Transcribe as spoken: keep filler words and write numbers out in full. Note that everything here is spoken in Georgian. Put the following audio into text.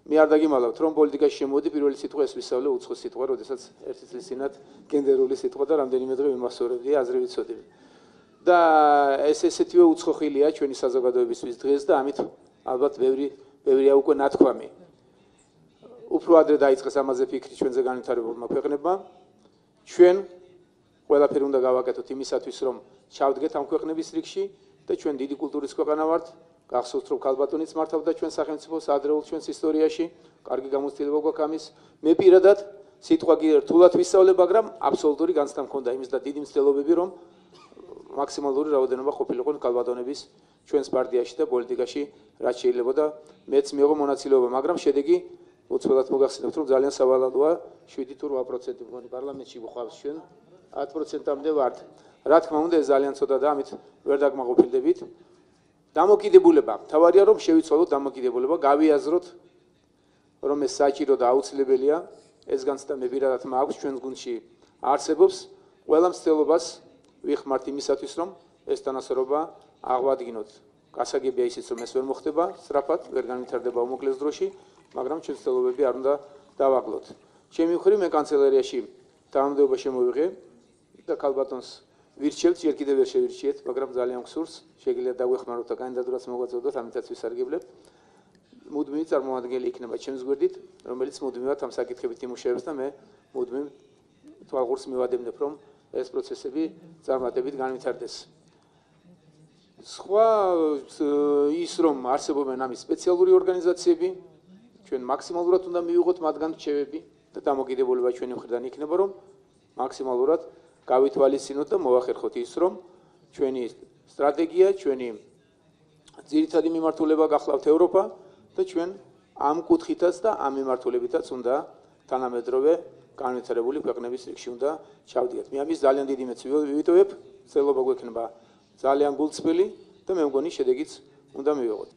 მე არ დაგიმალავთ, რომ პოლიტიკაში შემოვედი, პირველი სიტყვა ეს ვისწავლე უცხო სიტყვა, როდესაც ერთი წლის წინათ გენდერული სიტყვა და რამდენიმე დღე ვიმასწორებდი, აზრი ვიცოდი. და ეს ესეთივე უცხო ხილია ჩვენი საზოგადოებისთვის დღეს და ამით ალბათ ბევრი ბევრია უკვე ნათქვამი. უფრო ადრე დაიწყეს ამაზე ფიქრი ჩვენზე განვითარებულმა ქვეყნებმა. ჩვენ ყველაფერი უნდა გავაკეთოთ იმისათვის, რომ ჩავდგეთ ამ ქვეყნების რიგში და ჩვენ დიდი კულტურის ქვეყანა ვართ. გახსოვთ, რომ ქალბატონიც მართავდა ჩვენ სახელმწიფოს ადრეულ ჩვენს ისტორიაში, კარგი გამოცდილება გვაქვს ამის. მე პირადად სიტყვა კი რთულად ვისწავლე, მაგრამ აბსოლუტური განცდა მქონდა იმის და დიდი მცდელობები, რომ მაქსიმალური რაოდენობა ყოფილიყო ქალბატონების ჩვენს პარტიაში და პოლიტიკაში, რაც შეიძლება და მეც მიიღო მონაწილეობა, მაგრამ შედეგი უცბად მოგახსენებთ, რომ ძალიან სავალალოა, შვიდი თუ რვა პროცენტი მგონი პარლამენტში გვყავს ჩვენ, ათ პროცენტამდე ვართ. რა თქმა უნდა, ეს ძალიან ცოტა და ამით ვერ დაკმაყოფილდებით. დამოკიდებულება, თავარია რომ შევიცვალოთ დამოკიდებულება, გავიაზროთ, რომ ეს საჭირო და აუცილებელია, ეს განცდა მე პირადად მაქვს ჩვენს გუნდში არსებობს, ყველა მცდელობას ვიხმართ იმისათვის, რომ ეს თანასწორობა აღვადგინოთ. გასაგებია ისიც, რომ ეს ვერ მოხდება სწრაფად, ვერ განვითარდება უმოკლეს დროში, მაგრამ ჩვენ მცდელობები არ უნდა დავაკლოთ. ჩემი მხრივ მე კანცელარიაში თანამდებობა შემოვიღე და ქალბატონს ვირჩევთ, ჯერ კიდევ ვერ შევირჩიეთ, მაგრამ ძალიან გსურს, შეგიძლიათ დაგვეხმაროთ და კანდიდატურას მოგაწოდოთ, ამითაც ვისარგებლებ. მუდმივი წარმომადგენელი იქნება ჩემს გვერდით, რომელიც მუდმივად ამ საკითხებით იმუშავებს და მე მუდმივ თვალყურს მივადევნებ, რომ ეს პროცესები წარმატებით განვითარდეს. სხვა ის რომ არსებობენ ამის სპეციალური ორგანიზაციები, ჩვენ მაქსიმალურად უნდა მივიღოთ მათგან რჩევები და დამოკიდებულება ჩვენი მხრიდან იქნება, რომ მაქსიმალურად გავითვალისწინოთ და მოვახერხოთ ის, რომ ჩვენი სტრატეგია, ჩვენი ძირითადი მიმართულება გახლავთ ევროპა და ჩვენ ამ კუთხითაც და ამ მიმართულებითაც უნდა თანამედროვე განვითარებული ქვეყნების რიგში უნდა ჩავდიოთ. მე ამის ძალიან დიდი მეც ვიტოვებ, ცდილობა გვექნება ძალიან გულწრფელი და მე მგონი შედეგიც უნდა მივიღოთ.